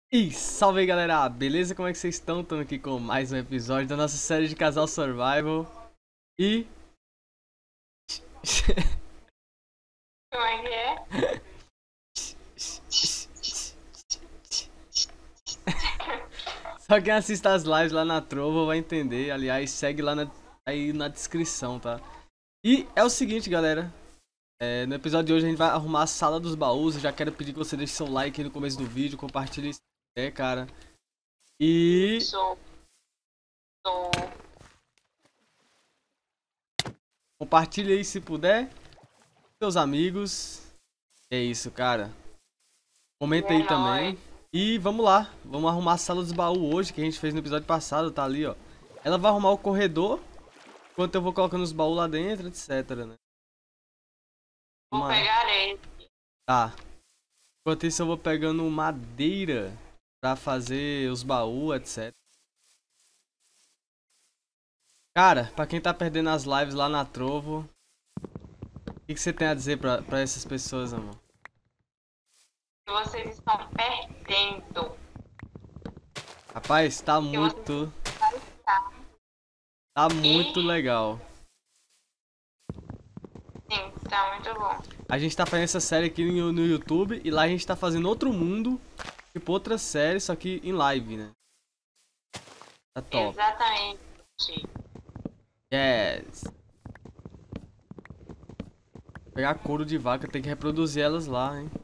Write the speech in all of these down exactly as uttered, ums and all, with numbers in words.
E salve aí, galera, beleza? Como é que vocês estão? Estamos aqui com mais um episódio da nossa série de Casal Survival. E... Como é que é? Só quem assiste as lives lá na Trovo vai entender. Aliás, segue lá na, aí na descrição, tá? E é o seguinte, galera. É, no episódio de hoje a gente vai arrumar a sala dos baús. Eu já quero pedir que você deixe seu like aí no começo do vídeo. Compartilhe se quiser, cara. E... Sou. Sou. compartilhe aí se puder. Seus amigos. É isso, cara. Comenta aí É também. nóis. E vamos lá. Vamos arrumar a sala dos baús hoje, que a gente fez no episódio passado, tá ali, ó. Ela vai arrumar o corredor, enquanto eu vou colocando os baús lá dentro, etc, né? Vou Uma... pegar ele. Tá. Enquanto isso eu vou pegando madeira pra fazer os baús, etcétera. Cara, pra quem tá perdendo as lives lá na Trovo, o que, que você tem a dizer pra, pra essas pessoas, amor? Que vocês estão perdendo. Rapaz, tá Que vocês muito... vão estar. Tá muito legal. Sim, tá muito bom. A gente tá fazendo essa série aqui no, no YouTube e lá a gente tá fazendo outro mundo, tipo outra série, só que em live, né? Tá top. Exatamente. Yes. Vou pegar couro de vaca, tem que reproduzir elas lá, hein?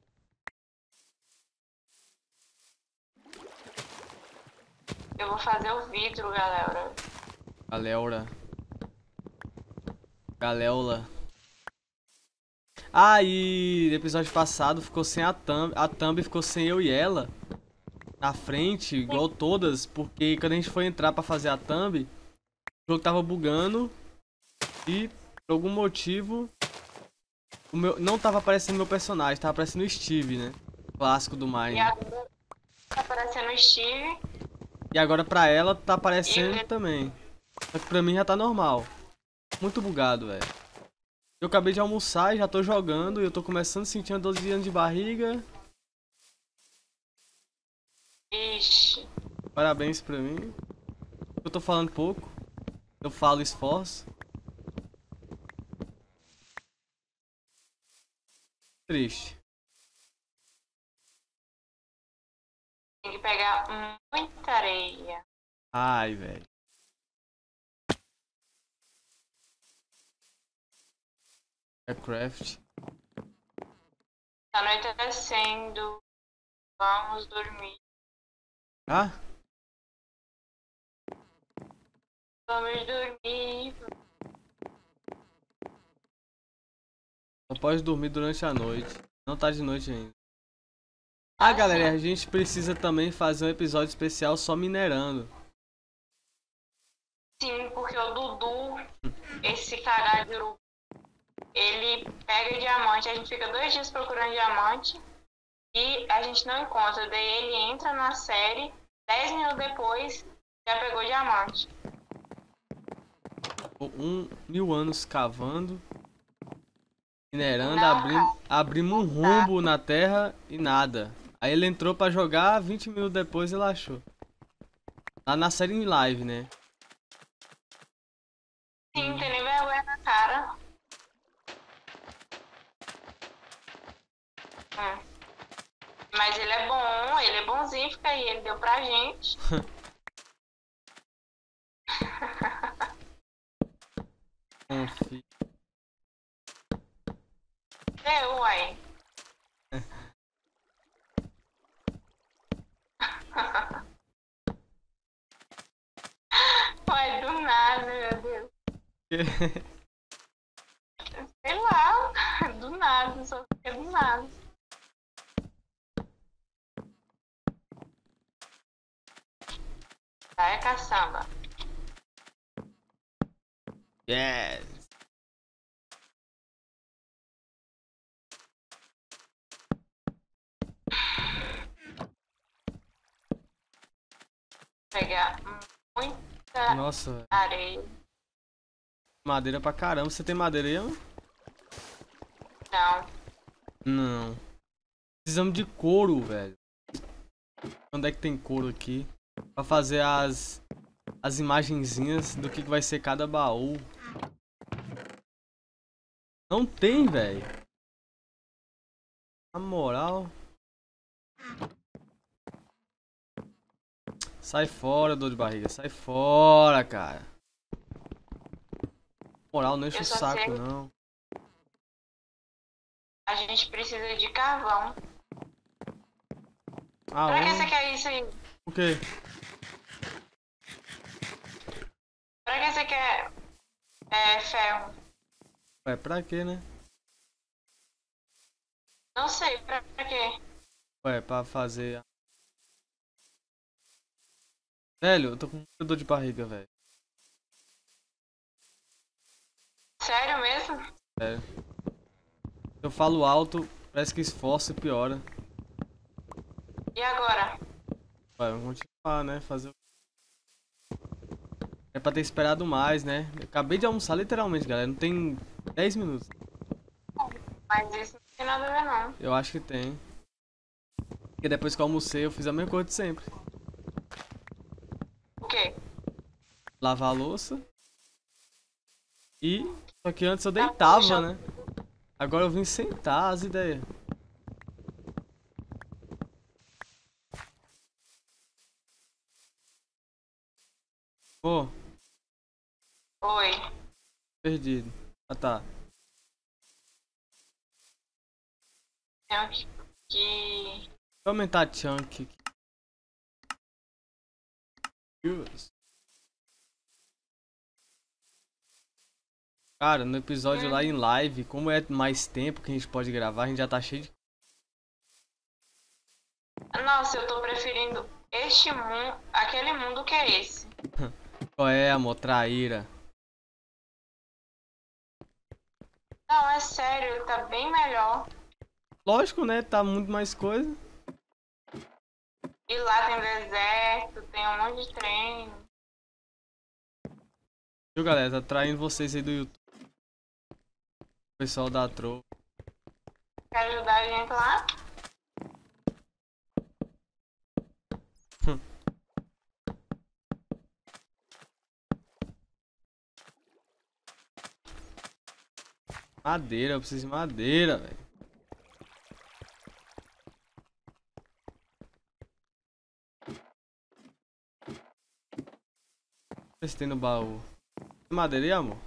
Eu vou fazer o vidro, galera. Galera. Galéola. Ah, e no episódio passado ficou sem a thumb. A thumb ficou sem eu e ela na frente, igual todas, porque quando a gente foi entrar pra fazer a thumb, o jogo tava bugando e por algum motivo o meu não tava aparecendo meu personagem, tava aparecendo o Steve, né? Clássico do Mine. E agora tá aparecendo o Steve. E agora pra ela tá aparecendo E- também. Só que pra mim já tá normal. Muito bugado, velho. Eu acabei de almoçar e já tô jogando e eu tô começando a sentir uma dorzinha de barriga. Ixi. Parabéns pra mim. Eu tô falando pouco. Eu falo esforço. Triste. Tem que pegar muita areia. Ai, velho. Aircraft. Tá anoitecendo. Vamos dormir. Ah? Vamos dormir. Só pode dormir durante a noite. Não tá de noite ainda. Ah, galera, a gente precisa também fazer um episódio especial só minerando. Sim, porque o Dudu, esse caralho, ele pega diamante, a gente fica dois dias procurando diamante e a gente não encontra. Daí ele entra na série, dez minutos depois já pegou diamante. Um mil anos cavando, minerando, Não, abrindo, abrimos um rombo na terra e nada. Aí ele entrou pra jogar, vinte minutos depois ele achou. Lá na série em live, né? Sim, não tem nem vergonha na cara. Hum. Mas ele é bom, ele é bonzinho, fica aí, ele deu pra gente. Confia. Deu, uai. Uai, do nada, meu Deus. Sei lá, do nada, só fica do nada. Vai, caçamba. Yes. Pegar muita Nossa, velho. areia. Madeira pra caramba. Você tem madeira aí, mano? Não. Não. Precisamos de couro, velho. Onde é que tem couro aqui? Pra fazer as... As imagenzinhas do que vai ser cada baú. Não tem, velho. Na moral. Sai fora, dor de barriga. Sai fora, cara. Na moral, não enche Eu o só saco, sei- não. A gente precisa de carvão. Ah, Pra que onde? você quer isso aí? O quê? Pra que você quer é, ferro? Ué, pra quê, né? Não sei, pra, pra quê? Ué, pra fazer... Velho, eu tô com muita dor de barriga, velho. Sério mesmo? Sério. Se eu falo alto, parece que esforço e piora. E agora? Ué, vamos continuar, né? Fazer o... É pra ter esperado mais, né? Eu acabei de almoçar literalmente, galera. Não tem dez minutos. Mas isso não tem nada a ver, não. Eu acho que tem. Porque depois que eu almocei, eu fiz a mesma coisa de sempre. O quê? Lavar a louça. E... Só que antes eu Tá, deitava, puxa. né? Agora eu vim sentar as ideias. Pô, Oi. perdido. Ah, tá. Tenho que... que... Deixa eu aumentar a chunk aqui. Deus. Cara, no episódio lá em live, como é mais tempo que a gente pode gravar, a gente já tá cheio de... Nossa, eu tô preferindo este mundo, aquele mundo que é esse. Qual é, amor? Traíra. Não, é sério, tá bem melhor. Lógico, né? Tá muito mais coisa. E lá tem deserto, tem um monte de trem. Viu, galera? Tá traindo vocês aí do YouTube. O pessoal da Tro. Quer ajudar a gente lá? Madeira, eu preciso de madeira, velho. Vê se tem no baú. Tem madeira aí, amor?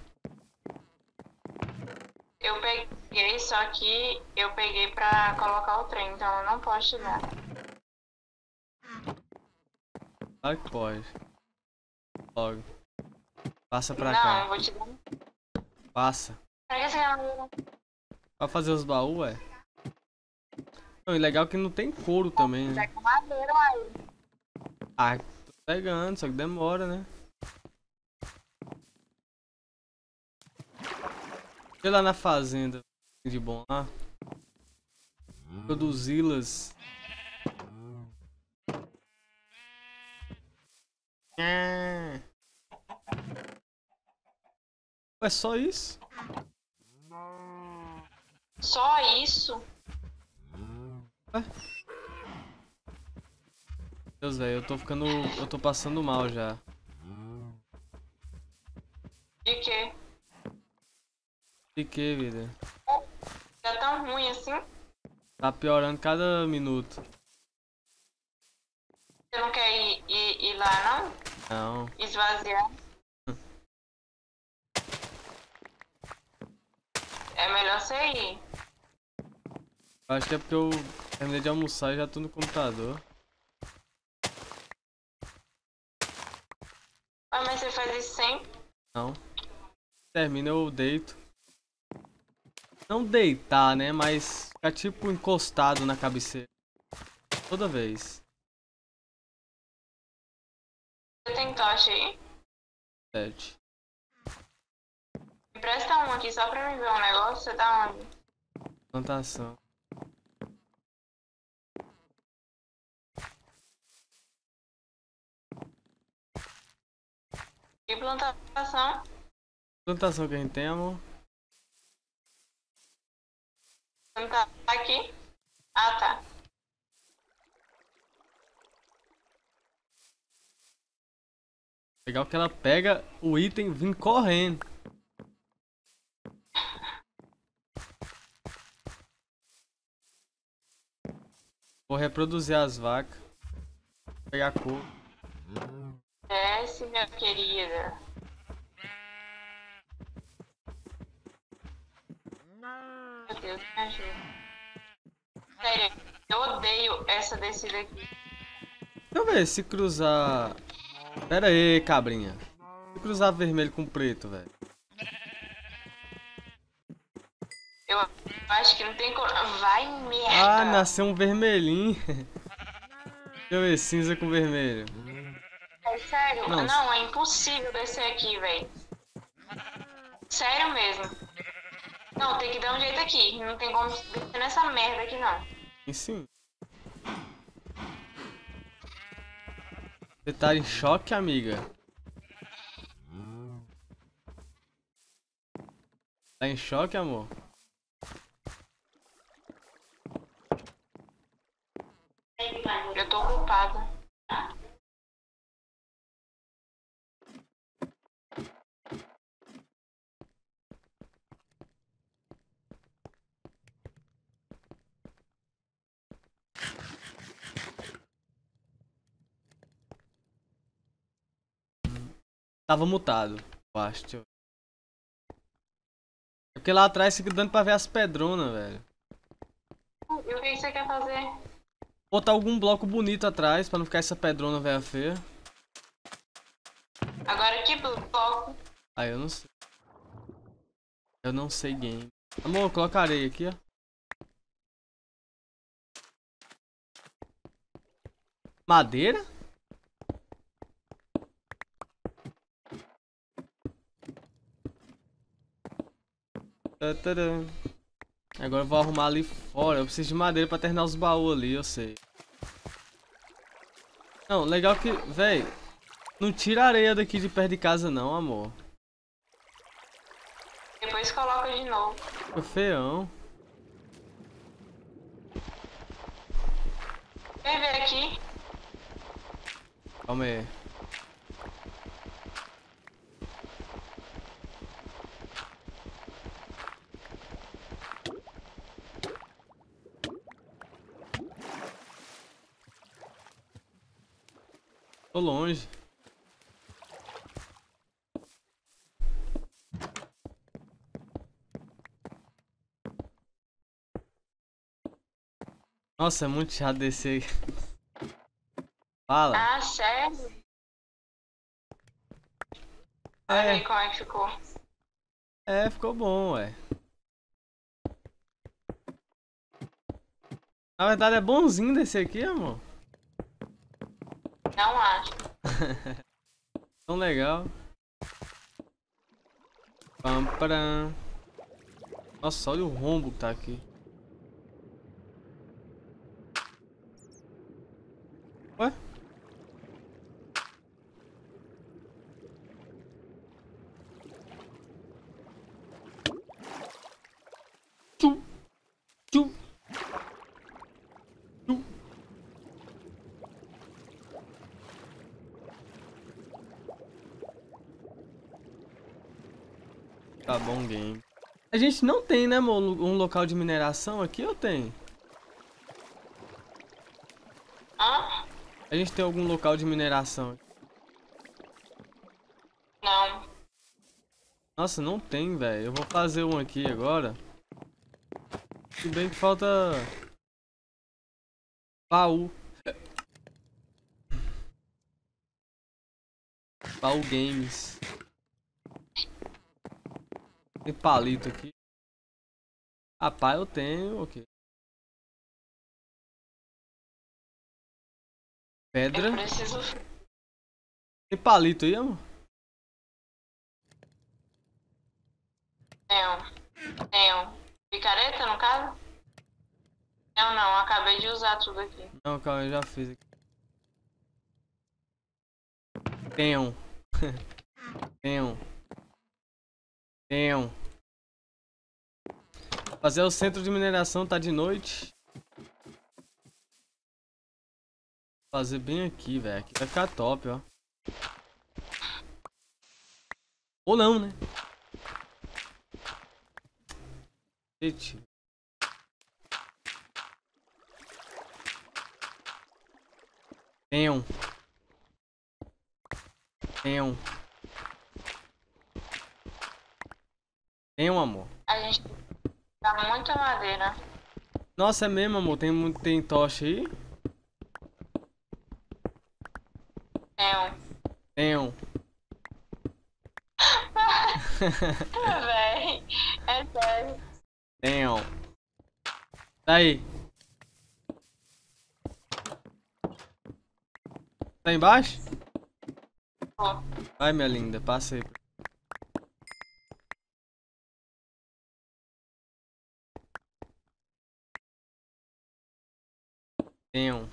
Eu peguei, só que eu peguei pra colocar o trem, então eu não posso te dar. Claro que pode. Logo. Passa pra Não, eu cá. vou te dar. Passa. Pra que você quer madeira? Pra fazer os baús, ué. Não, e legal que não tem couro também, né? Pega madeira aí. Ah, tô pegando, só que demora, né? Sei lá na fazenda de bom lá. Produzi-las. É. É só isso? Só isso? Deus, velho, eu tô ficando. Eu tô passando mal já. De quê? De que, vida? Tá tão ruim assim? Tá piorando cada minuto. Você não quer ir, ir, ir lá, não? Não. Esvaziar? É melhor você ir. Eu acho que é porque eu terminei de almoçar e já tô no computador. Ah, mas você faz isso sempre? Não. Termina, eu deito. Não deitar, né? Mas ficar tipo encostado na cabeceira. Toda vez. Você tem tocha aí? Sete. Empresta um aqui só pra mim ver um negócio. Você tá onde? Plantação. E plantação? Plantação que a gente tem, amor? Você não tá aqui? Ah, tá. Legal que ela pega o item vindo correndo. Vou reproduzir as vacas. Vou pegar a cor. Desce, minha querida. Meu Deus, me ajuda. Sério, eu odeio essa descida aqui. Deixa eu ver se cruzar... Pera aí, cabrinha. Se cruzar vermelho com preto, velho. Eu acho que não tem cor. Vai, merda! Ah, nasceu um vermelhinho. Deixa eu ver, cinza com vermelho. É sério? Não. Não, é impossível descer aqui, velho. Sério mesmo. Não, tem que dar um jeito aqui. Não tem como descer nessa merda aqui, não. E sim. Você tá em choque, amiga? Tá em choque, amor? Eu tô ocupada. Tava mutado, eu acho. Deixa eu... É porque lá atrás fica dando pra ver as pedronas, velho. E o que você quer fazer? Botar algum bloco bonito atrás pra não ficar essa pedrona velha feia. Agora que bloco? Ah, eu não sei. Eu não sei game. Amor, coloca areia aqui, ó. Madeira? Tadã. Agora eu vou arrumar ali fora. Eu preciso de madeira pra terminar os baús ali, eu sei. Não, legal que... Véi, não tira areia daqui de perto de casa não, amor. Depois coloca de novo. Ficou feião. Vem ver aqui. Calma aí. Tô longe. Nossa, é muito chato descer. Fala. Ah, sério? Olha É, aí como é que ficou. é, ficou bom, ué. Na verdade é bonzinho descer aqui, amor. Não acho. Tão legal. Pam, param. Nossa, olha o rombo que tá aqui. Ué? Tchu. Tchu. Tchu. Tá bom, game. A gente não tem, né, amor, um local de mineração aqui ou tem? Hã? A gente tem algum local de mineração aqui? Não. Nossa, não tem, velho. Eu vou fazer um aqui agora. Se bem que falta... Baú. Baú Games. Tem palito aqui. Ah, pá, eu tenho. Ok. Pedra. Eu preciso. Tem palito aí, amor? Tenho. Tenho. Picareta, no caso? Não, não. Acabei de usar tudo aqui. Não, calma, eu já fiz aqui. Tenho. Tenho. Tenho. Fazer o centro de mineração tá de noite. Fazer bem aqui, velho. Aqui vai ficar top, ó. Ou não, né? Gente. Tenham. Tenham. Tenham, amor. A gente tá muita madeira. Nossa, é mesmo, amor. Tem, muito- tem tocha aí? Tenho. Tenham. Véi, é sério. Tenham. Tá aí. Tá embaixo? Pô, Vai, minha linda. Passa aí. Tenham.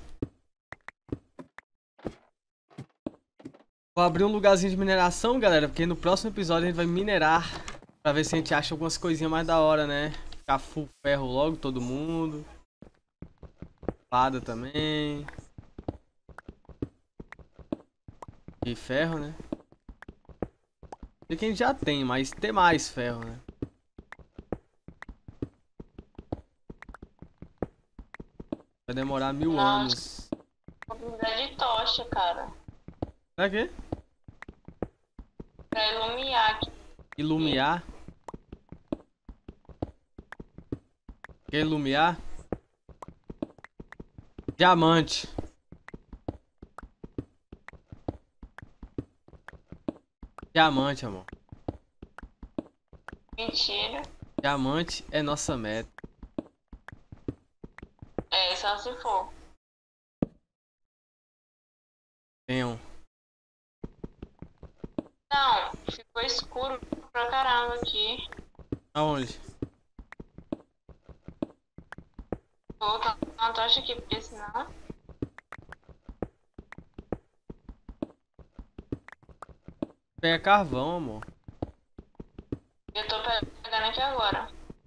Vou abrir um lugarzinho de mineração, galera, porque no próximo episódio a gente vai minerar pra ver se a gente acha algumas coisinhas mais da hora, né? Ficar full ferro logo, todo mundo. Espada também. E ferro, né? E que a gente já tem, mas ter mais ferro, né? Vai demorar mil Nossa. anos. vou precisar de tocha, cara. Pra quê? Pra iluminar aqui. Ilumiar? Quer ilumiar? Diamante. Diamante, amor. Mentira. Diamante é nossa meta. É, só se for. Tenham. Não, ficou escuro pra caramba aqui. Aonde? Vou colocar uma tocha aqui, porque senão... Pega carvão, amor. Eu tô pegando aqui agora.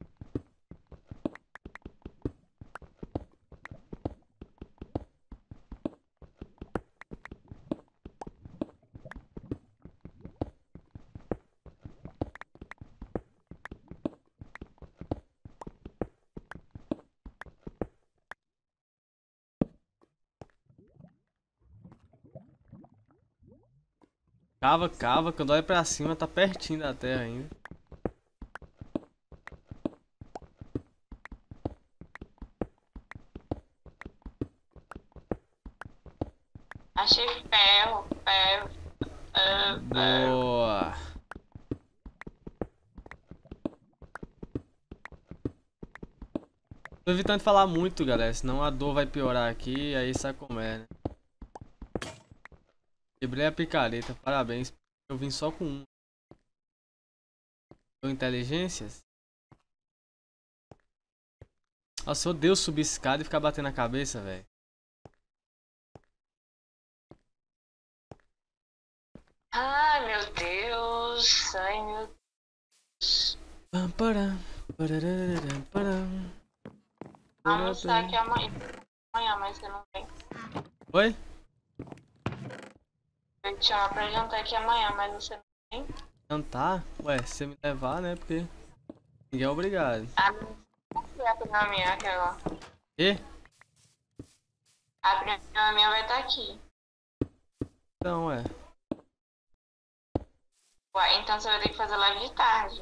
Cava, cava. Quando olha pra cima, tá pertinho da terra ainda. Achei ferro, ferro. ah, ferro. Boa. Tô evitando falar muito, galera, senão a dor vai piorar aqui, aí sabe como é, né? Quebrei a picareta, parabéns. Eu vim só com um. Deu inteligências? Nossa, eu odeio subir escada e ficar batendo a cabeça, velho. Ai, meu Deus. Ai, meu Deus. Pam, param, parararam, param. Vamos almoçar aqui amanhã. Amanhã, mas você não vem. Oi? Eu te chamo pra jantar aqui amanhã, mas você não vem. Jantar? Ué, se você me levar, né? Porque ninguém é obrigado. A minha prima minha, aquela. E? A prima minha vai estar aqui. Então, ué. Ué, então você vai ter que fazer live de tarde.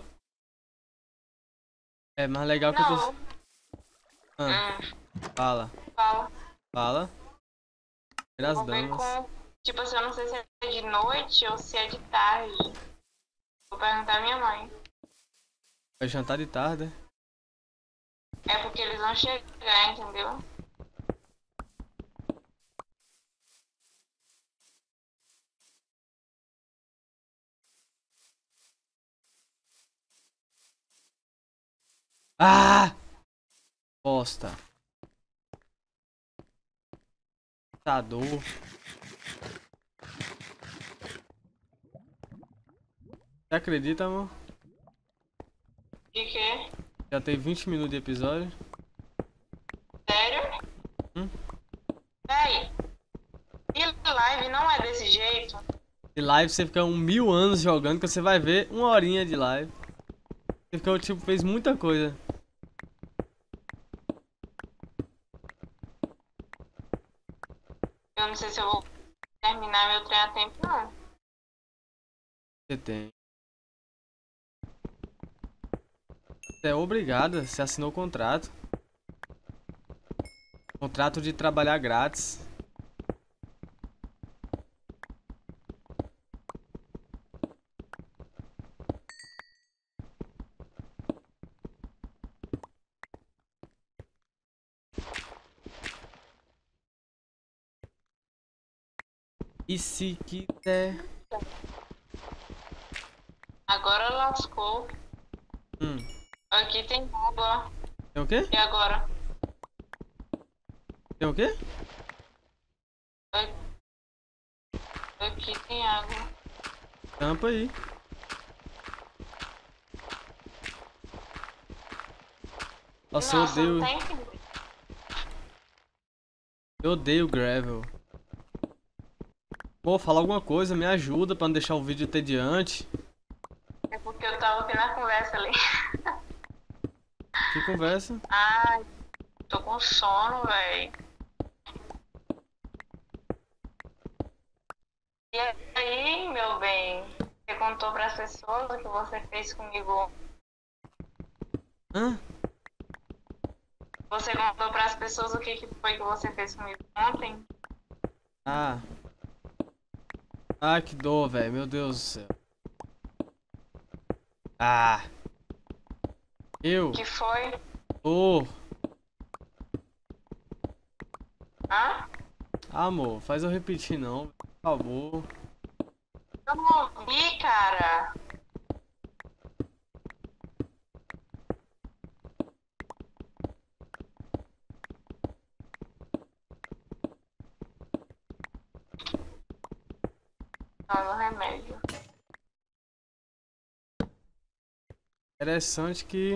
É mais legal que eu Não. tô... Ah, Hum, fala. fala. Fala. As Vou ver damas. com... Tipo assim, eu não sei se é de noite ou se é de tarde. Vou perguntar à minha mãe. Vai jantar de tarde, né? É porque eles vão chegar, entendeu? Ah! Bosta. Computador. Você acredita, amor? De quê? Já tem vinte minutos de episódio. Sério? Hum? Véi, e live não é desse jeito? De live você fica um mil anos jogando, que você vai ver uma horinha de live. Você ficou, tipo, fez muita coisa. Eu não sei se eu vou terminar meu treino a tempo, não. Você tem. Você é obrigada, você assinou o contrato. Contrato de trabalhar grátis. E se quiser. Agora lascou. Hum. Aqui tem água. Tem o quê? E agora? Tem o quê? Aqui tem água. Tampa aí. Nossa, eu Nossa, odeio. não tem. Eu odeio gravel. Pô, falar alguma coisa, me ajuda pra não deixar o vídeo entediante. É porque eu tava aqui na conversa ali. Que conversa? Ai, tô com sono, velho. E aí, meu bem? Você contou pras pessoas o que você fez comigo? Hã? Você contou pras pessoas o que que foi que você fez comigo ontem? Ah. Ah, que dor, velho. Meu Deus do céu. Ah. Eu. O que foi? Ô. Hã? Amor, faz eu repetir não, por favor. Eu não ouvi, cara. Não, no remédio. Interessante que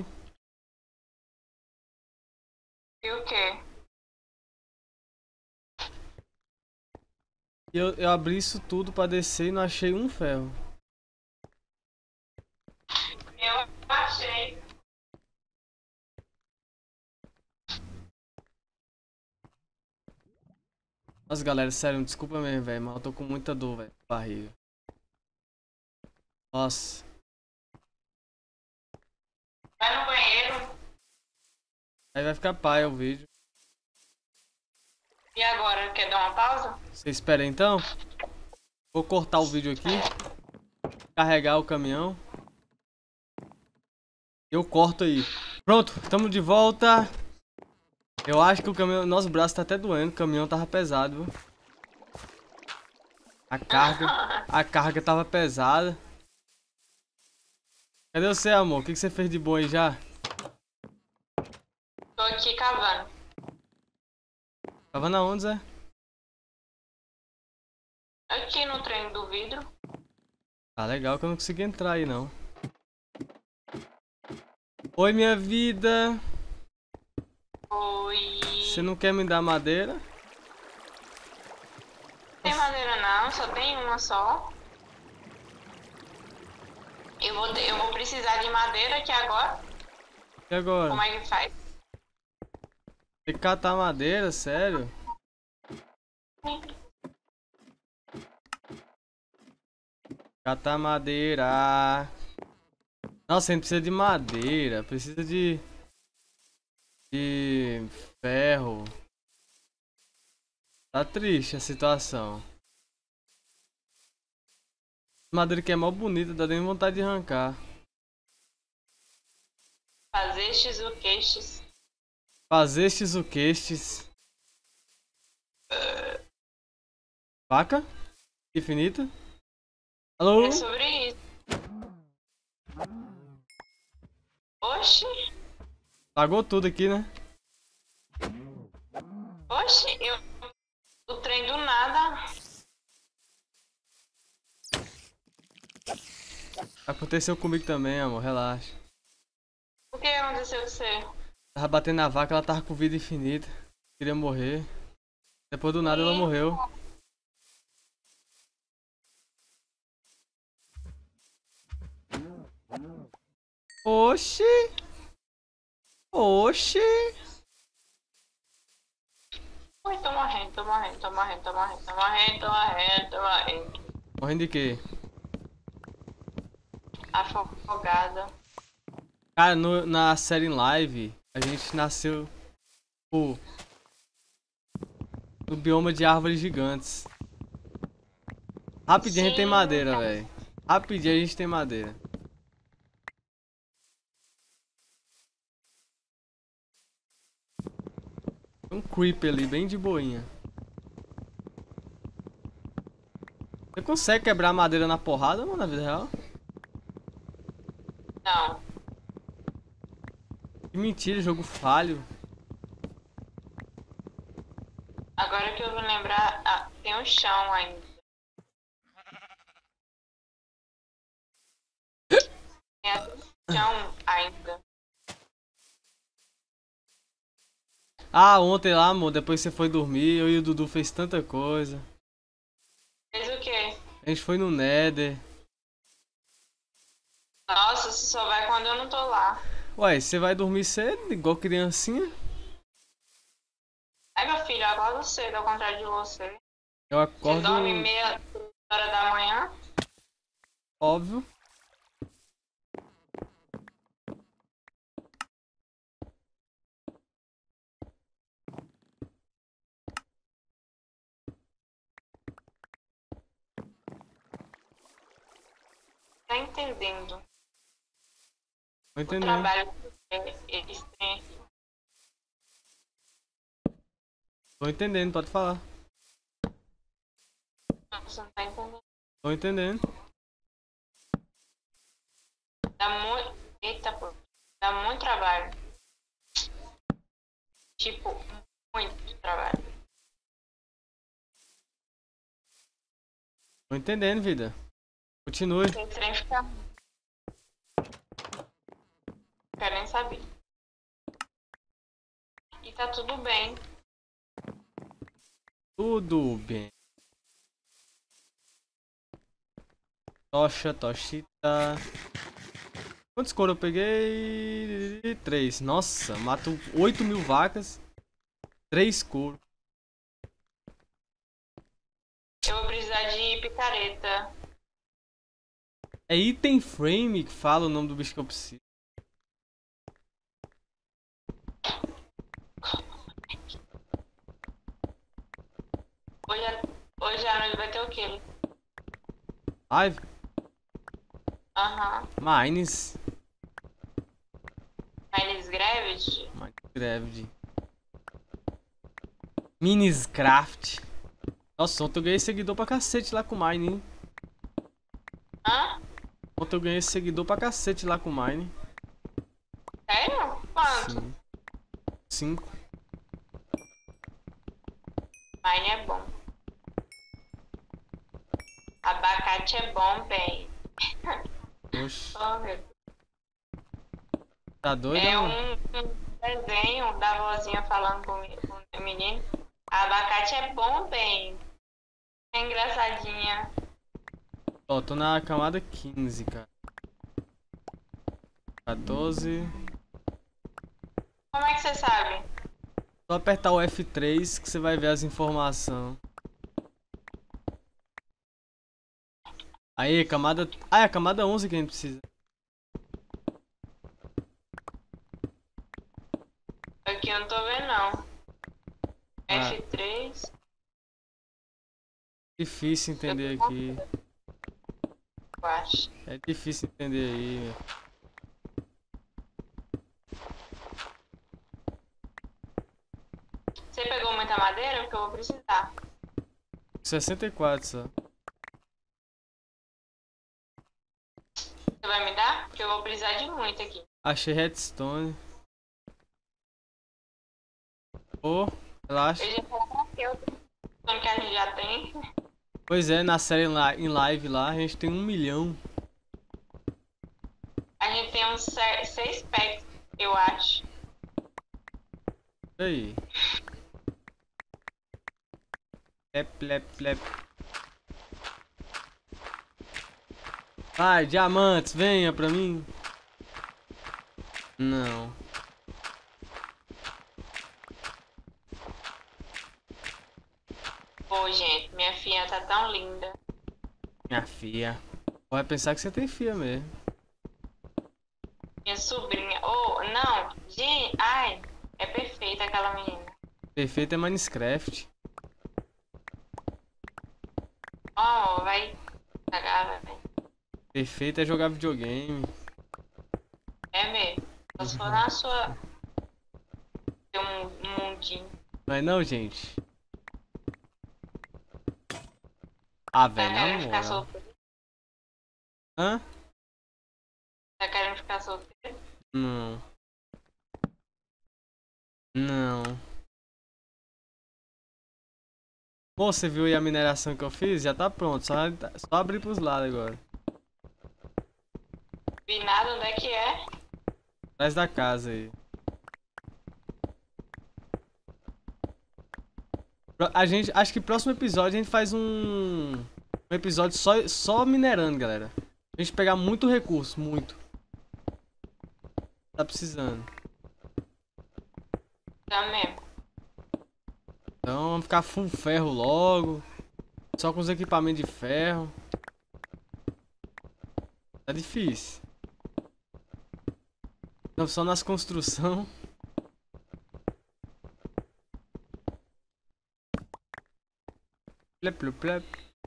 E o quê? eu, eu abri isso tudo pra descer e não achei um ferro. Eu achei. Nossa, galera, sério, desculpa mesmo, velho, mas eu tô com muita dor, velho, barriga. Nossa. Vai no banheiro. Aí vai ficar paia o vídeo. E agora, quer dar uma pausa? Você espera aí, então? Vou cortar o vídeo aqui. Carregar o caminhão. Eu corto aí. Pronto, estamos de volta. Eu acho que o caminhão... Nosso braço tá até doendo. O caminhão tava pesado, viu? A carga... A carga tava pesada. Cadê você, amor? O que que você fez de bom aí já? Tô aqui cavando. Tava na onde, Zé? Aqui no treino do vidro. Ah, legal que eu não consegui entrar aí, não. Oi, minha vida. Oi. Você não quer me dar madeira? Não tem madeira não, só tem uma só. Eu vou, ter- eu vou precisar de madeira aqui agora. E agora? Como é que faz? Tem que catar madeira, sério? Catar madeira. Nossa, a gente precisa de madeira. Precisa de... De... Ferro. Tá triste a situação. Madeira que é mó bonita, dá nem vontade de arrancar. Fazestes o queixes. Fazestes o queixes. Faca? Infinita? Alô? É sobre isso. Oxi. Pagou tudo aqui, né? Oxi, eu... O trem do nada. Aconteceu comigo também, amor, relaxa. O que aconteceu com você? Tava batendo na vaca, ela tava com vida infinita. Queria morrer. Depois do nada ela morreu. Oxi. Oxi. Ui, tô morrendo, tô morrendo, tô morrendo, tô morrendo, tô morrendo, tô morrendo, tô morrendo. Morrendo de quê? Afogada. Cara, no, na série em live, a gente nasceu pô, no bioma de árvores gigantes. Rapidinho a gente tem Sim, madeira, tá. velho. Rapidinho a gente tem madeira. Tem um creeper ali, bem de boinha. Você consegue quebrar madeira na porrada, mano, na vida real? Não. Que mentira, jogo falho. Agora que eu vou lembrar, ah, tem um chão ainda. Tem até um chão ainda. Ah, ontem lá, amor, depois você foi dormir, eu e o Dudu fez tanta coisa. Fez o quê? A gente foi no Nether. Nossa, você só vai quando eu não tô lá. Ué, você vai dormir cedo, igual criancinha? Ai, meu filho, eu acordo cedo, ao contrário de você. Eu Você acordo, dorme meia hora da manhã? óbvio. Tá entendendo? Tô O entendendo. trabalho que eles têm aqui. Tô entendendo, pode falar. Você não tá entendendo? Tô entendendo. Dá muito. Eita, pô. Dá muito trabalho. Tipo, muito trabalho. Tô entendendo, vida. Continue. Esse trem fica. Quero nem saber. E tá tudo bem. Tudo bem. Tocha, tochita. Quantos couro eu peguei? Três. Nossa, mato oito mil vacas. Três couro. Eu vou precisar de picareta. É item frame que fala o nome do bicho que eu preciso. Hoje, a- hoje à noite vai ter o quê? Live? Aham. Mines. Mines Gravity? Minecraft. Miniscraft. Nossa, ontem eu ganhei seguidor pra cacete lá com o Mine, hein? Hã? Ontem eu ganhei seguidor pra cacete lá com o Mine. Sério? Quanto? Sim. Cinco. Mine é bom. Abacate é bom, bem. Oxe. Oh, meu Deus. Tá doido, É mano? um, um desenho da vozinha falando com o me- com o menino. Abacate é bom, bem. É engraçadinha. Ó, tô na camada quinze, cara. quatorze. Como é que você sabe? Só apertar o F três que você vai ver as informações. Aí, camada... Ah, é a camada onze que a gente precisa. Aqui eu não tô vendo, não. Ah. F três. Difícil entender aqui. Eu acho. É difícil entender aí, meu. Você pegou muita madeira? Porque eu vou precisar. sessenta e quatro só. Você vai me dar? Porque eu vou precisar de muito aqui. Achei redstone. Ô, oh, relaxa. Eu já falei pra que eu tô que a gente já tem. Pois é, na série lá, em live lá, a gente tem um milhão. A gente tem uns se- seis packs, eu acho. Aí. Plep, plep, plep. Vai, diamantes, venha pra mim. Não. Pô, gente, minha filha tá tão linda. Minha filha. Vai pensar que você tem filha mesmo. Minha sobrinha. Oh, não. Gente, ai, é perfeita aquela menina. Perfeito é Minecraft. Oh, vai cagar, velho. Perfeito é jogar videogame. É mesmo. Só se for na sua. Tem um, um mundinho. Não é não, gente? Ah, velho, Tá na querendo ficar moral. solteiro? Hã? Tá querendo ficar solteiro? Não. Não. Bom, você viu aí a mineração que eu fiz? Já tá pronto. Só, só abrir pros lados agora. Vi nada, onde é que é? Atrás da casa aí. A gente, acho que próximo episódio a gente faz um, um episódio só, só minerando, galera. A gente pegar muito recurso, muito. Tá precisando. Tá mesmo. Então vamos ficar full ferro logo. Só com os equipamentos de ferro. Tá difícil. Então só nas construção. Plep, plep, plep.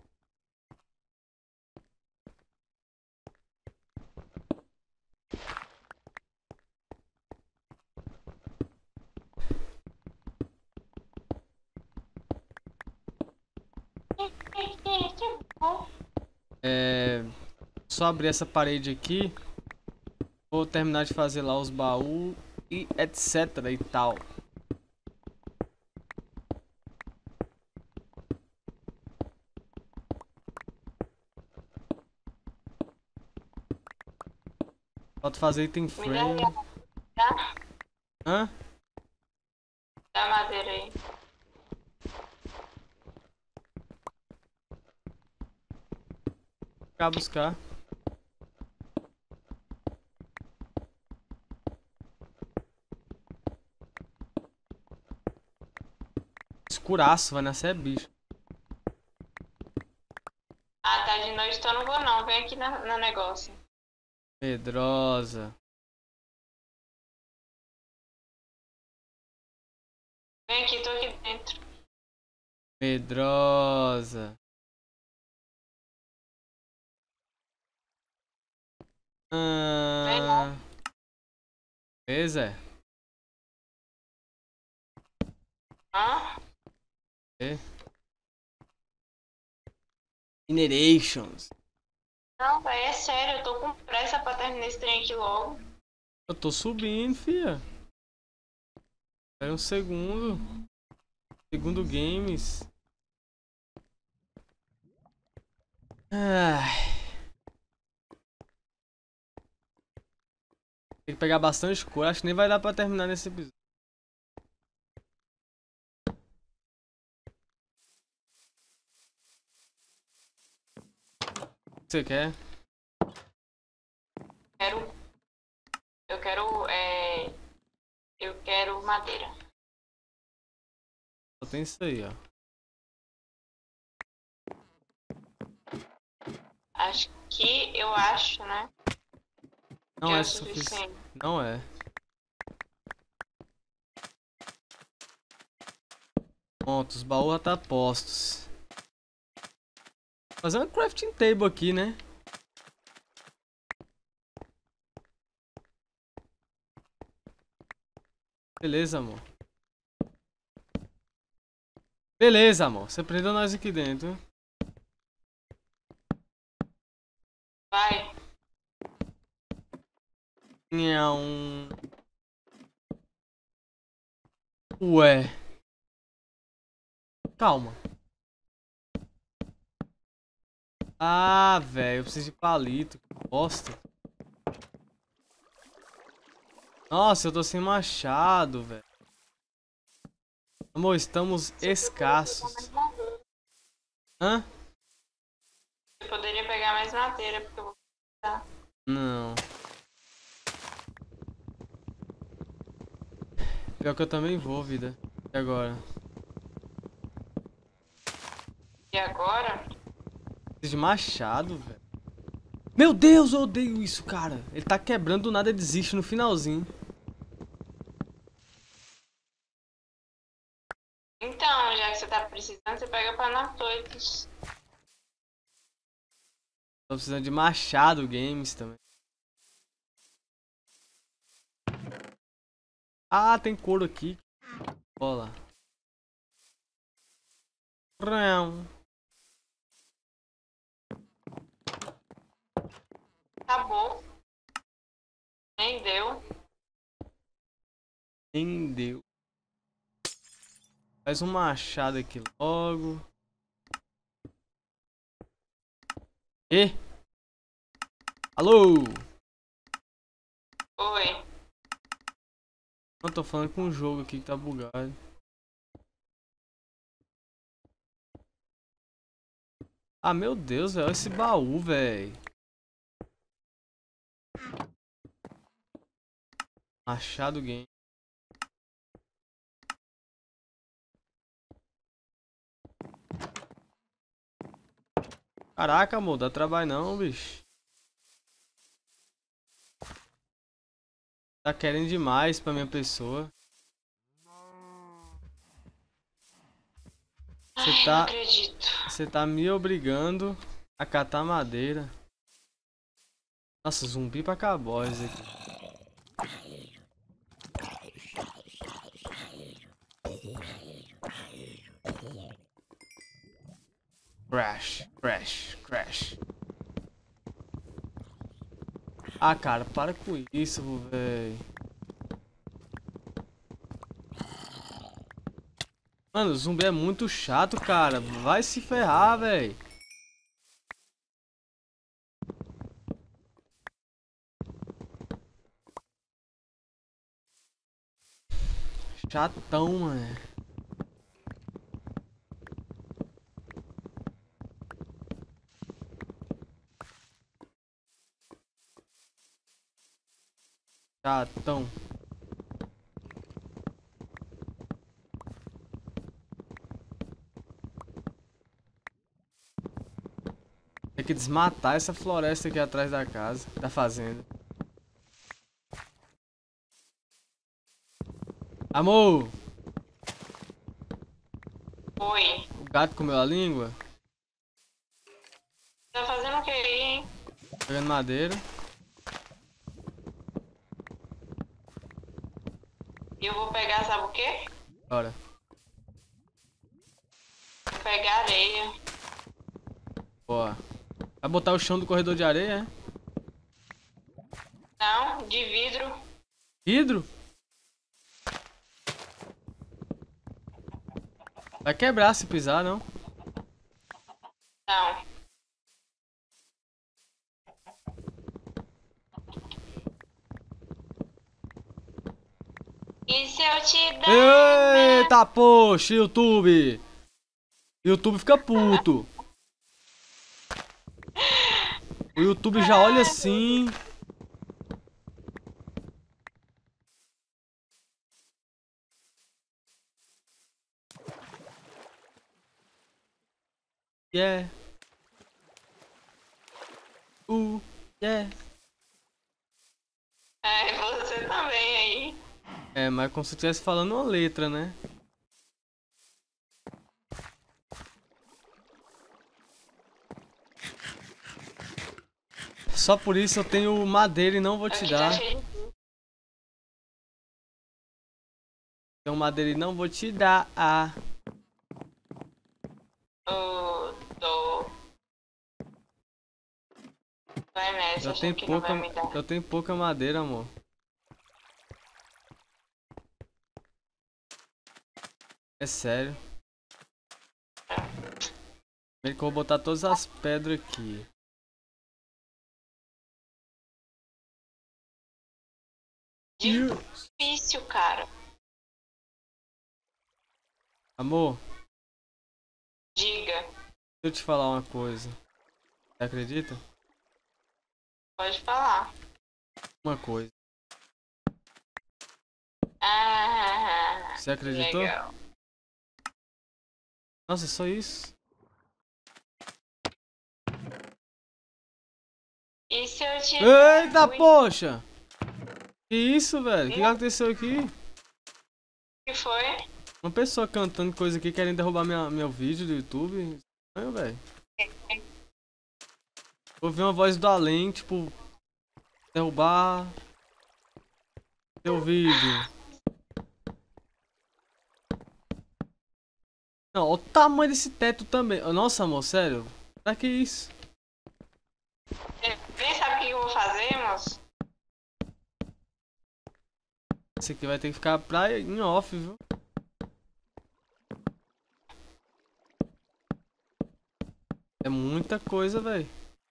É... Só abrir essa parede aqui. Vou terminar de fazer lá os baús e etc e tal. Falta fazer item Me frame. dá, dá, Hã? dá madeira aí. Ficar buscar. Escuraço, vai nascer bicho. Ah, tá de noite, então eu não vou não. Vem aqui na, no negócio. Medrosa. Vem aqui, tô aqui dentro. Medrosa. Vem não. Ah, beleza? Hã? É. Minerations. Não, velho, é sério, eu tô com pressa pra terminar esse trem aqui logo. Eu tô subindo, fia. Espera um segundo. Segundo games. Ai. Tem que pegar bastante cor. Acho que nem vai dar pra terminar nesse episódio. O que você quer? Quero. Eu quero. É. Eu quero madeira. Só tem isso aí, ó. Acho que eu acho, né? Não que é é o suficiente. suficiente. Não é. Pronto, os baús já tá postos. Fazer uma crafting table aqui, né? Beleza, amor. Beleza, amor. Você prendeu nós aqui dentro. Vai. Tinha um... Ué. Calma. Ah, velho. Eu preciso de palito. Que bosta. Nossa, eu tô sem machado, velho. Amor, estamos escassos. Hã? Eu poderia pegar mais madeira, porque eu vou Não. Pior que eu também vou, vida. E agora? E agora? Preciso de machado, velho. Meu Deus, eu odeio isso, cara. Ele tá quebrando, do nada ele desiste no finalzinho. Então, já que você tá precisando, você pega Panatoides. Tô precisando de machado games também. Ah, tem couro aqui. Olha lá. Acabou. Nem deu. Nem deu. Faz um machado aqui logo. E? Alô? Oi. Não, tô falando com um jogo aqui que tá bugado. Ah, meu Deus, velho. Olha esse baú, velho. Machado game. Caraca, amor. Dá trabalho não, bicho. Tá querendo demais pra minha pessoa. Você Ai, não tá... acredito. Você tá me obrigando a catar madeira. Nossa, zumbi pra cabós aqui. Crash, crash, crash. Ah, cara, para com isso, velho. Mano, o zumbi é muito chato, cara. Vai se ferrar, velho. Chatão, mano. Chatão. Tem que desmatar essa floresta aqui atrás da casa, da fazenda. Amor! Oi. O gato comeu a língua? Tá fazendo o que aí, hein? Pegando madeira. E eu vou pegar, sabe o quê? Bora. Vou pegar areia. Boa. Vai botar o chão do corredor de areia, é? Não, de vidro. Vidro? Vai quebrar se pisar, não? Não. E se eu te der... Eita, poxa, YouTube! YouTube fica puto. O YouTube já olha assim. Yeah. Uh, yeah. É, você também aí. É, mas como se estivesse falando uma letra, né? Só por isso eu tenho madeira e não vou te Aqui dar. tá cheio de... Tenho madeira e não vou te dar. Ah. Oh, tô... Vai nessa, Eu achando tenho que não pouca, vai me dar. eu tenho pouca madeira, amor. É sério. Primeiro que eu vou botar todas as pedras aqui. Difícil, cara. Amor, Diga. deixa eu te falar uma coisa. Você acredita? Pode falar. Uma coisa. Ah, Você acreditou? legal. Nossa, só isso? E se eu tiver... Eita, Ui, poxa! Que isso, velho? O que Não. aconteceu aqui? O que foi? Uma pessoa cantando coisa aqui querendo derrubar minha, meu vídeo do YouTube. Estranho, velho. Ouvi uma voz do além, tipo... Derrubar... Seu vídeo. Não, olha o tamanho desse teto também. Nossa, amor, sério? Pra que isso? Você nem sabe o que eu vou fazer, moço? Esse aqui vai ter que ficar pra em off, viu? É muita coisa, velho.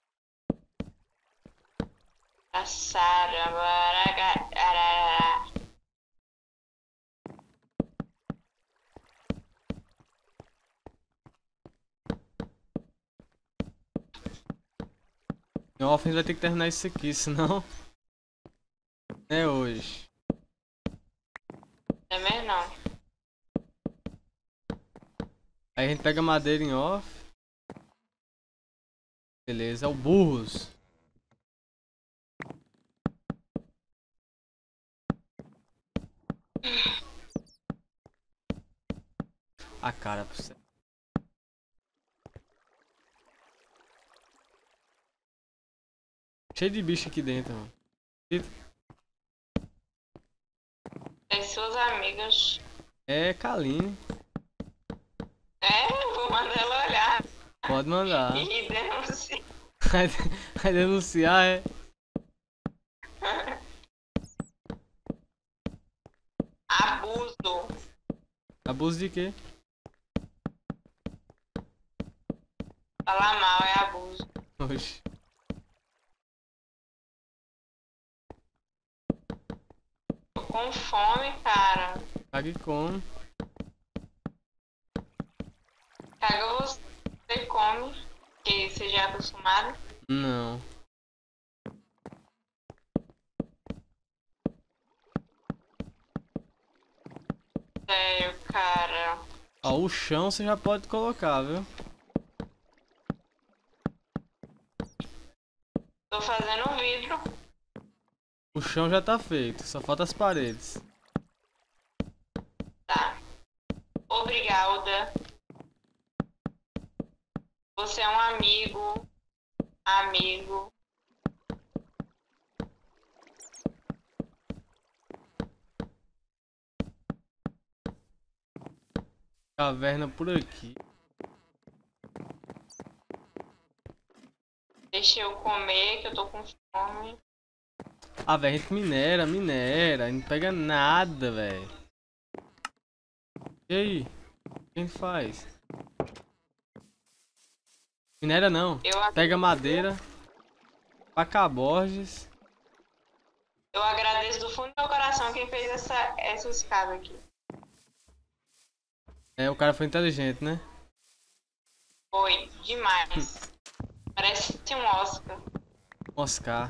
Sarabaragarara. Em off a gente vai ter que terminar isso aqui, senão... É hoje. Não é mesmo, não? Aí a gente pega madeira em off. Beleza, é o burros. A cara pro céu. Cheio de bicho aqui dentro, mano. Tem suas amigas. É Kaline. É, vou mandar ela olhar. Pode mandar. E denunciar. Vai, vai denunciar, é? Abuso. Abuso de quê? Falar mal é abuso. Oxi. Tô com fome, cara. Pague como? Caga você come, que você já é acostumado. Não. Sério, cara. Ó, o chão você já pode colocar, viu? Tô fazendo vidro. O chão já tá feito, só falta as paredes. Tá. Obrigada. Você é um amigo. Amigo. Caverna por aqui. Deixa eu comer, que eu tô com fome. Ah, velho, a gente minera, minera. A gente não pega nada, velho. E aí? Quem faz? Minera não. Eu, Pega madeira. Paca Borges. eu agradeço do fundo do meu coração quem fez essa, essa escada aqui. É, o cara foi inteligente, né? Foi demais. Parece um Oscar. Oscar.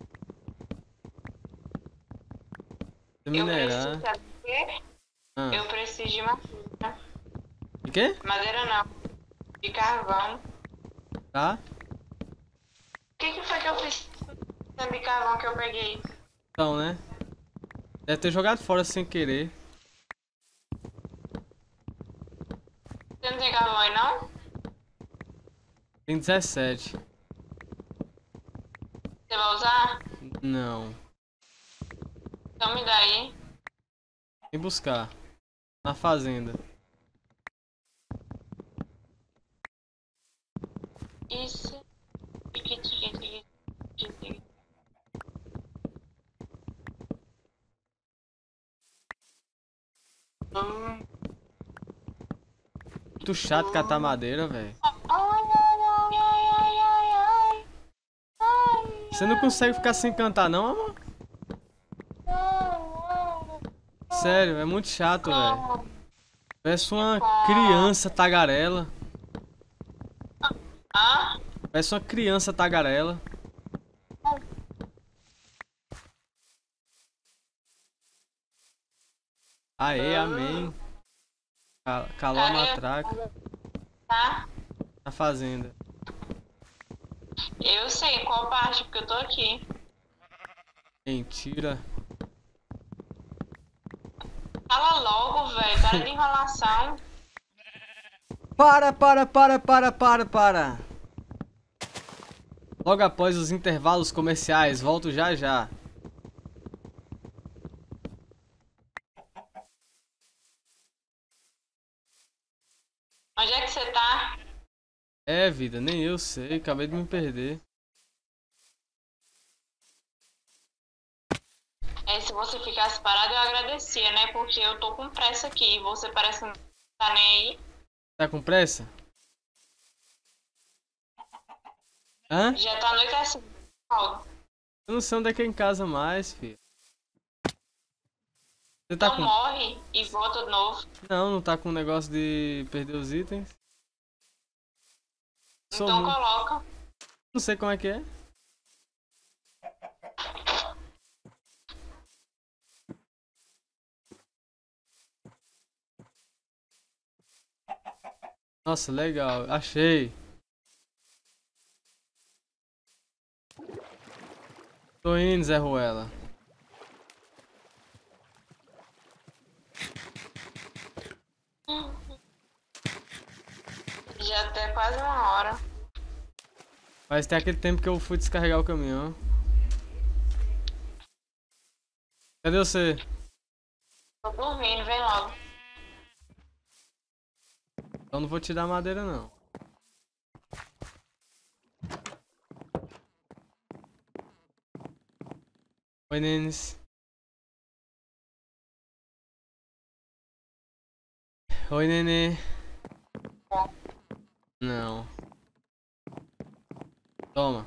Se Eu minerar. preciso saber o quê? Ah. Eu preciso de madeira. De quê? Madeira não. De carvão. Tá? O que, que foi que eu fiz de carvão que eu peguei? Então, né? Deve ter jogado fora sem querer. Você não tem carvão aí não? Tem dezessete. Você vai usar? Não. Então me dá aí. Vem buscar. Na fazenda. Isso. Tique, tique, tique, tique. Hum. Muito chato catar madeira, velho. Ai, ai, ai, ai, ai, ai. Ai, Você não consegue ficar sem cantar, não, amor? Sério, é muito chato, velho. como? Parece uma criança tagarela. Ah? Parece uma criança tagarela. Aê, amém. Cal- Calou a matraca. Tá? Na fazenda. Eu sei qual parte, porque eu tô aqui. Mentira. Fala logo, velho. Para de enrolação. Para, para, para, para, para, para. Logo após os intervalos comerciais, volto já já. Onde é que você tá? É, vida, nem eu sei, acabei de me perder. É, se você ficasse parado, eu agradecia, né? Porque eu tô com pressa aqui. Você parece que não tá nem aí. Tá com pressa? Hã? Já tá anoitecendo. Paulo. Eu não sei onde é que é em casa mais, filho. Você tá Então com... morre e volta de novo. Não, não tá com negócio de perder os itens. Sou Então muito- coloca. Não sei como é que é. Nossa, legal. Achei. Tô indo, Zé Ruela. Já até quase uma hora. Mas tem aquele tempo que eu fui descarregar o caminhão. Cadê você? Tô dormindo, vem logo. Então não vou te dar madeira, não. Oi, Nenes. Oi, Nenê. Não. Toma.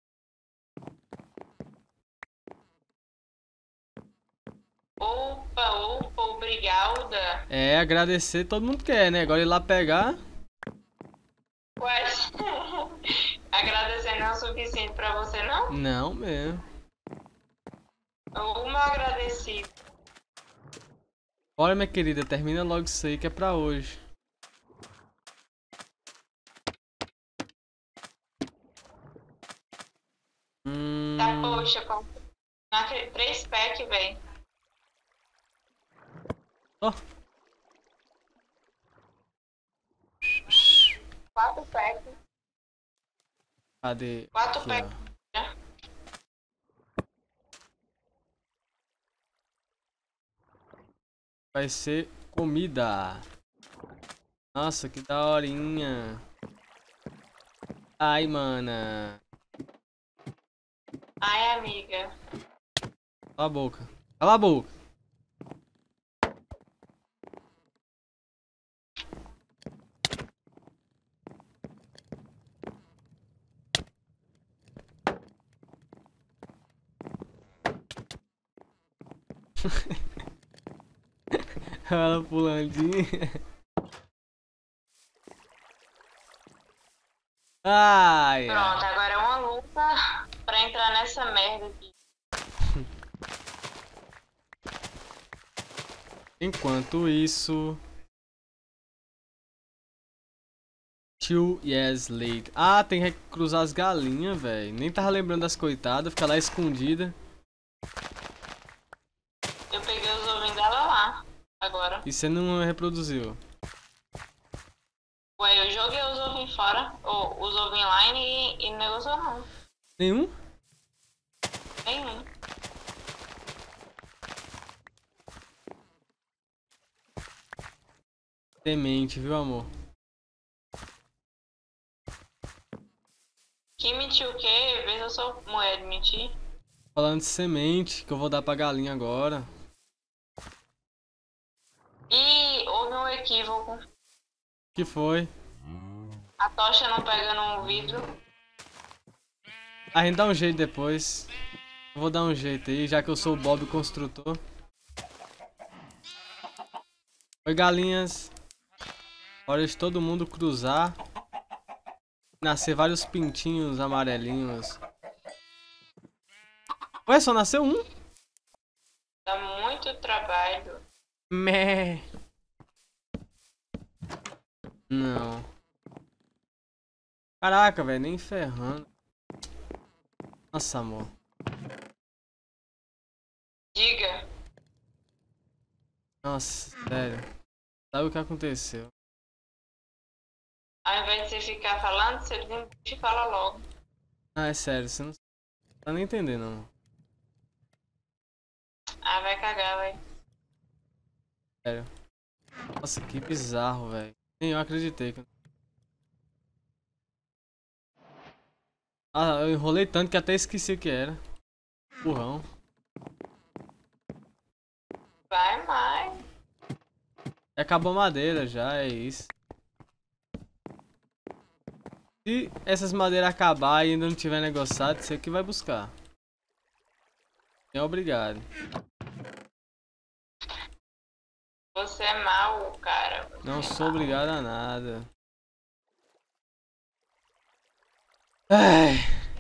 Opa, opa, obrigada. É, agradecer todo mundo quer, né? Agora ir lá pegar. Ué, agradecer não é o suficiente pra você, não? Não mesmo. Uma agradecida. Bora, minha querida, termina logo isso aí que é pra hoje. Hum... Tá, poxa, com naquele três pack, velho. Ó. Quatro pack. Cadê? Quatro Aqui, pack. ó. Vai ser comida. Nossa, que daorinha. Ai, mana. Ai, amiga. Cala a boca. Cala a boca. Ela pulandinha. Ai, ai. Pronto, agora é uma luta pra entrar nessa merda aqui. Enquanto isso... Two years late. Ah, tem que cruzar as galinhas, velho. Nem tava lembrando das coitadas. Fica lá escondida. Eu peguei os ovinhos dela lá. Agora. E você não reproduziu. Ué, eu joguei os ovinhos fora. Ou os ovinhos lá e, e não negociou não. Nenhum? Nenhum. Semente, viu, amor? Que mentiu o quê? Vê se eu sou mulher de mentir. Falando de semente, que eu vou dar pra galinha agora. E houve um equívoco. Que foi? A tocha não pega no vidro. A gente dá um jeito depois. Eu vou dar um jeito aí, já que eu sou o Bob construtor. Oi, galinhas. Hora de todo mundo cruzar. Nascer vários pintinhos amarelinhos. Ué, só nasceu um? Dá muito trabalho. Meh. Não. Caraca, velho, nem ferrando. Nossa, amor. Diga. Nossa, sério. Sabe o que aconteceu? Ao invés de você ficar falando, você desembucha e fala logo. Ah, é sério, você não tá nem entendendo, não. Ah, vai cagar, vai. Sério. Nossa, que bizarro, velho. Nem eu acreditei. que- Ah, eu enrolei tanto que até esqueci o que era. Burrão. Vai mais. Acabou a madeira já, é isso. Se essas madeiras acabar e ainda não tiver negociado, você que vai buscar. É obrigado. Você é mau, cara. Você Não é sou mau. obrigado a nada. Ai.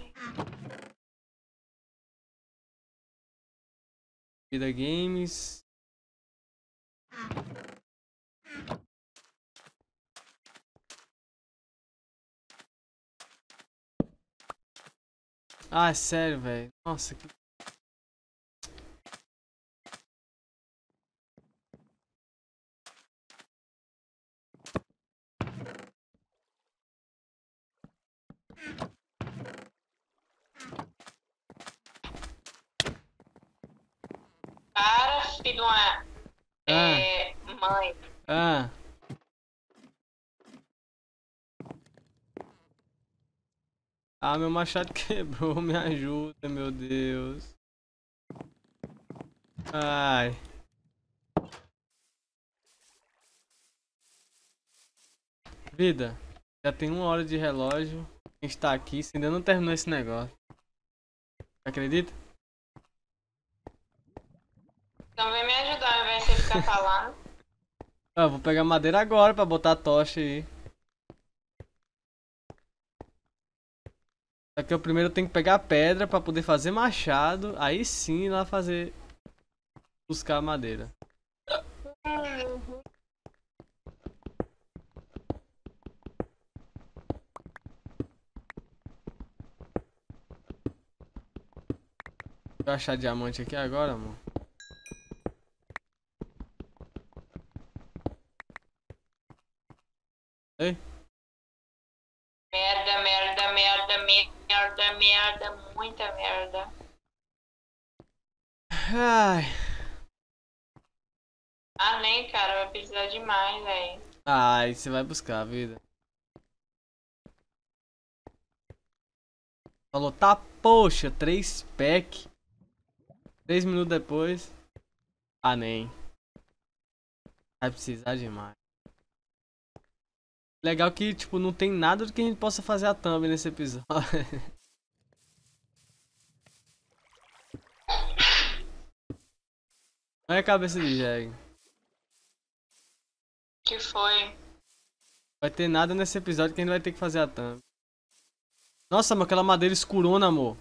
Vida Games. Ah, é sério, velho. Nossa, que... Para, filho de uma Ah, é, mãe. ah. Ah, meu machado quebrou. Me ajuda, meu Deus. Ai. Vida, já tem uma hora de relógio. A gente tá aqui, você ainda não terminou esse negócio. Acredita? Então vem me ajudar ao invés de você ficar falando. Ah, vou pegar madeira agora pra botar a tocha aí. Só que eu primeiro tenho que pegar pedra pra poder fazer machado. Aí sim ir lá fazer. Buscar a madeira. Deixa eu achar diamante aqui agora, amor. Ei? Merda, merda, merda, merda, merda, muita merda. Ai. Ah, nem, cara, vai precisar demais, velho. Ai, você vai buscar, vida. Falou, tá, poxa, três pack. Três minutos depois. Ah, nem. Vai precisar demais. Legal que, tipo, não tem nada do que a gente possa fazer a thumb nesse episódio. Olha a cabeça de Jeg. Que foi? Vai ter nada nesse episódio que a gente vai ter que fazer a thumb. Nossa, mas aquela madeira escurona, amor.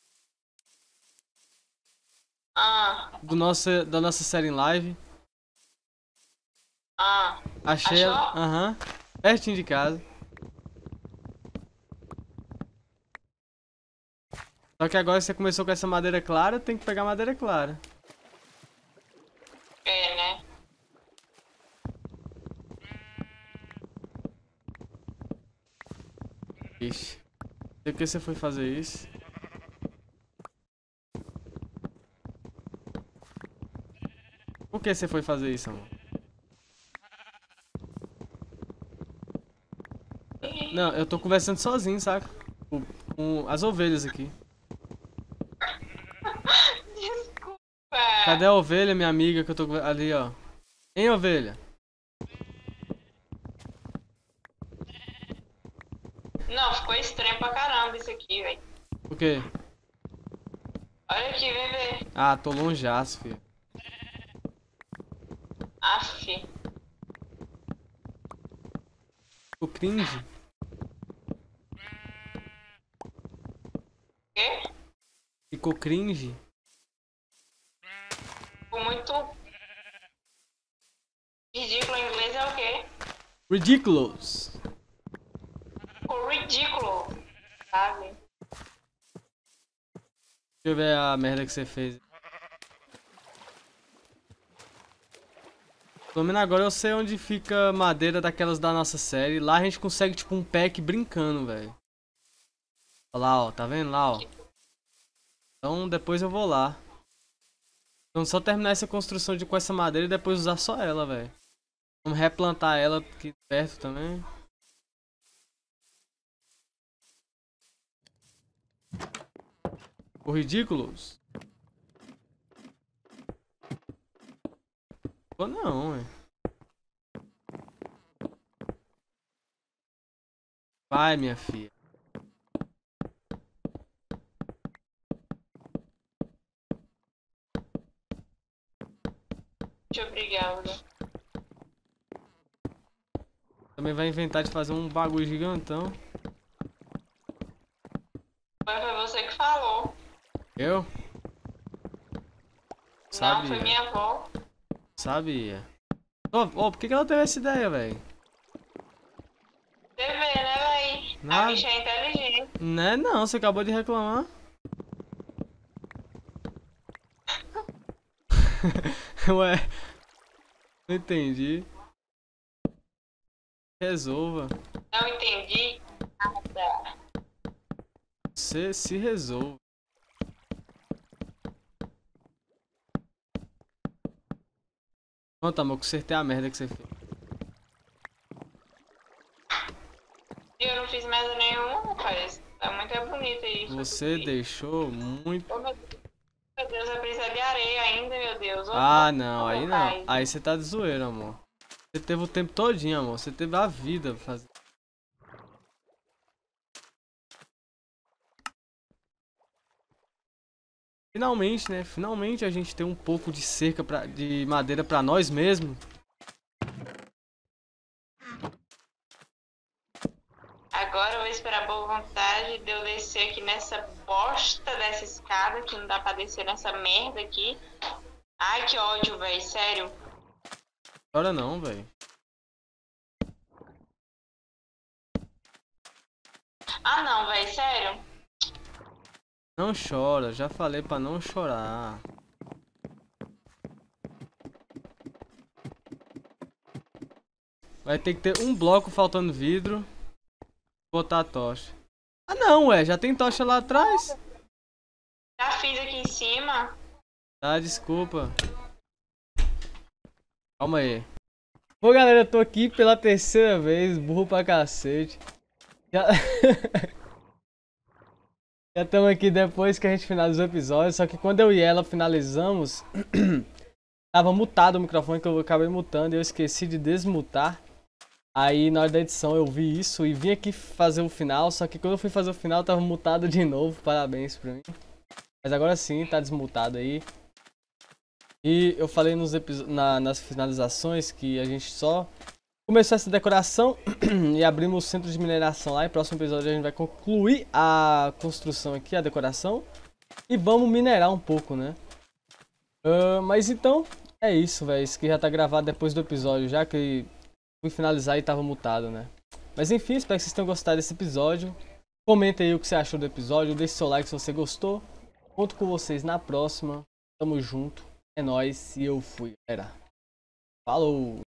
Ah, Do nosso, da nossa série em live. ah. Achei ela. Achou? Aham. Pertinho de casa. Só que agora você começou com essa madeira clara, tem que pegar madeira clara. É, né? Ixi. Por que você foi fazer isso? Por que você foi fazer isso, amor? Não, eu tô conversando sozinho, saca? Com, com as ovelhas aqui. Desculpa. Cadê a ovelha, minha amiga, que eu tô conver- ali, ó? Hein, ovelha? Não, ficou estranho pra caramba isso aqui, velho. O quê? Olha aqui, vem ver. Ah, tô longeaço, filho. Aff. O cringe? Quê? Ficou cringe? Ficou muito Ridiculous. Ficou ridículo, sabe? Deixa eu ver a merda que você fez. Pelo menos agora eu sei onde fica madeira daquelas da nossa série. Lá a gente consegue tipo um pack brincando, velho. Olha lá, ó. Tá vendo lá, ó? Então depois eu vou lá. Vamos só terminar essa construção de com essa madeira e depois usar só ela, velho. Vamos replantar ela aqui perto também. O Ridículos? Pô, não, velho. Vai, minha filha. Muito obrigada. Também vai inventar de fazer um bagulho gigantão. Foi você que falou. Eu? Não, Sabia. foi minha avó. Sabia. Ô, oh, por que que ela teve essa ideia, velho? Você vê, né, véi? A Nada. bicha é inteligente. Né, não, você acabou de reclamar. Ué, não entendi. Resolva. Não entendi nada. Você se resolva. Pronto, amor, consertei a merda que você fez. Eu não fiz merda nenhuma, rapaz. Tá muito bonito isso. Você deixou muito... Oh, meu Deus, eu preciso de areia ainda, meu Deus. Oh, Ah, não, oh, aí pai. não. Aí você tá de zoeira, amor. Você teve o tempo todinho, amor. Você teve a vida pra fazer. Finalmente, né? Finalmente a gente tem um pouco de cerca pra, de madeira pra nós mesmos. Agora eu vou esperar a boa vontade de eu descer aqui nessa bosta dessa escada, que não dá pra descer nessa merda aqui. Ai, que ódio, velho, sério. Agora não, velho. Ah, não, velho, sério. Não chora, já falei pra não chorar. Vai ter que ter um bloco faltando vidro. Botar a tocha. Ah não, ué, já tem tocha lá atrás? Já fiz aqui em cima. Tá, desculpa. Calma aí. Bom, galera, eu tô aqui pela terceira vez, burro pra cacete. Já... Já estamos aqui depois que a gente finalizou o episódio, só que quando eu e ela finalizamos, tava mutado o microfone, que eu acabei mutando e eu esqueci de desmutar. Aí na hora da edição eu vi isso e vim aqui fazer o final, só que quando eu fui fazer o final tava mutado de novo, parabéns pra mim. Mas agora sim, tá desmutado aí. E eu falei nos na, nas finalizações que a gente só começou essa decoração e abrimos o centro de mineração lá. E no próximo episódio a gente vai concluir a construção aqui, a decoração. E vamos minerar um pouco, né? Uh, mas então, é isso, velho. Isso aqui já tá gravado depois do episódio, já que fui finalizar e tava mutado, né? Mas enfim, espero que vocês tenham gostado desse episódio. Comenta aí o que você achou do episódio. Deixe seu like se você gostou. Conto com vocês na próxima. Tamo junto. É nóis. E eu fui, galera. Falou!